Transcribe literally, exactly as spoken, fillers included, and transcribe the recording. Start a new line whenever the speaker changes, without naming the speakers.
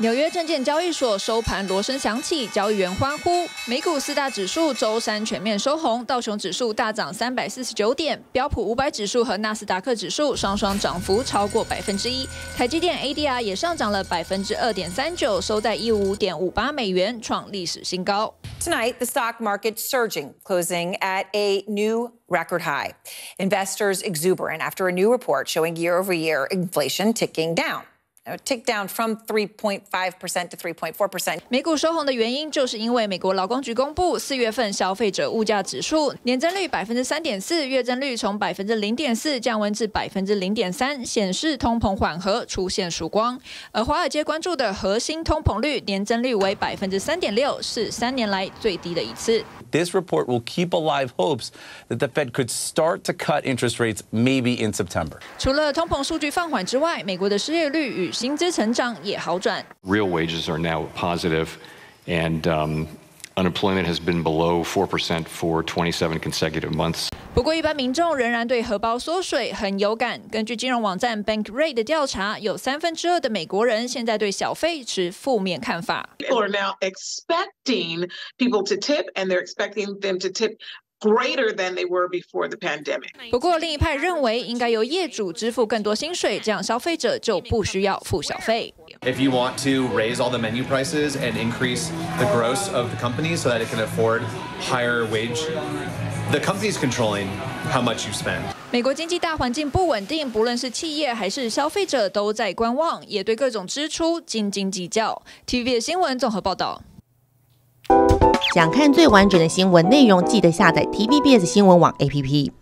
纽约证券交易所收盘锣声响起，交易员欢呼。美股四大指数周三全面收红，道琼指数大涨三百四十九点，标普五百指数和纳斯达克指数双双涨幅超过百分之一。台积电 A D R 也上涨了百分之二点三九，收在一五点五八美元，创历史新高。
Tonight, the stock market surging, closing at a new record high. Investors exuberant after a new report showing year-over-year inflation ticking down. Now, tick down from three point five percent to three point four percent.
美股收红的原因，就是因为美国劳工局公布四月份消费者物价指数年增率百分之三点四，月增率从百分之零点四降温至百分之零点三，显示通膨缓和，出现曙光。而华尔街关注的核心通膨率年增率为百分之三点六，是三年来最低的一次。
This report will keep alive hopes that the Fed could start to cut interest rates maybe in September.
除了通膨数据放缓之外，美国的失业率与薪资成长也好转。
Real wages are now positive, and um, unemployment has been below four percent for twenty-seven consecutive months.
不过，一般民众仍然对荷包缩水很有感。根据金融网站 Bankrate 的调查，有三分之二的美国人现在对小费持负面看法。
People are now expecting people to tip, and they're expecting them to tip greater than they were before the pandemic.
不过，另一派认为应该由业主支付更多薪水，这样消费者就不需要付小费。
If you want to raise all the menu prices and increase the gross of the company so that it can afford higher wage, the company's controlling how much you spend.
美国经济大环境不稳定，不论是企业还是消费者都在观望，也对各种支出斤斤计较。T V B 的新闻综合报道。
想看最完整的新闻内容，记得下载 T V B S 新闻网 A P P。